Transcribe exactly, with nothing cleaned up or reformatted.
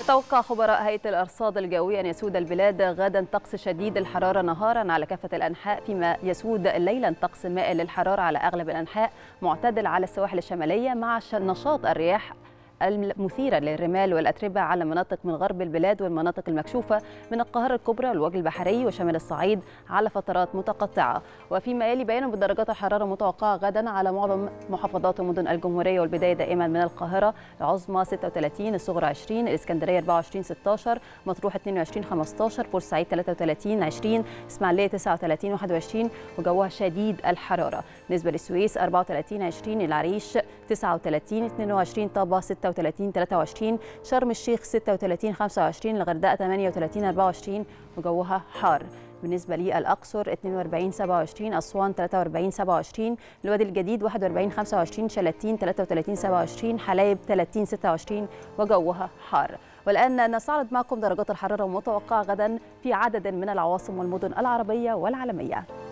توقع خبراء هيئة الأرصاد الجوية أن يسود البلاد غدا طقس شديد الحرارة نهارا على كافة الأنحاء، فيما يسود ليلا طقس مائل للحرارة على أغلب الأنحاء، معتدل على السواحل الشمالية مع نشاط الرياح المثيرة للرمال والأتربة على مناطق من غرب البلاد والمناطق المكشوفة من القاهرة الكبرى والوجه البحري وشمال الصعيد على فترات متقطعة. وفيما يلي بيان بدرجات الحرارة المتوقعة غدا على معظم محافظات ومدن الجمهورية، والبداية دائما من القاهرة، العظمى ستة وثلاثين، الصغرى عشرين، الإسكندرية أربعة وعشرين ستة عشر، مطروح اثنين وعشرين خمسة عشر، بورسعيد ثلاثة وثلاثين عشرين، إسماعيلية تسعة وثلاثين واحد وعشرين وجوها شديد الحرارة. بالنسبة للسويس أربعة وثلاثين عشرين، العريش تسعة وثلاثين اثنين وعشرين، طابة ستة وثلاثين ثلاثة وعشرين، شرم الشيخ ستة وثلاثين خمسة وعشرين، الغردقة ثمانية وثلاثين أربعة وعشرين وجوها حار. بالنسبة للأقصر اثنين وأربعين سبعة وعشرين، أسوان ثلاثة وأربعين سبعة وعشرين، الوادي الجديد واحد وأربعين خمسة وعشرين، شلاتين ثلاثة وثلاثين سبعة وعشرين، حلايب ثلاثين ستة وعشرين وجوها حار. والآن نستعرض معكم درجات الحرارة المتوقعة غدا في عدد من العواصم والمدن العربية والعالمية.